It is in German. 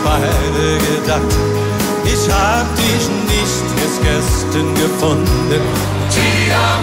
beide gedacht. Ich hab dich nicht erst gestern gefunden. Ti amo.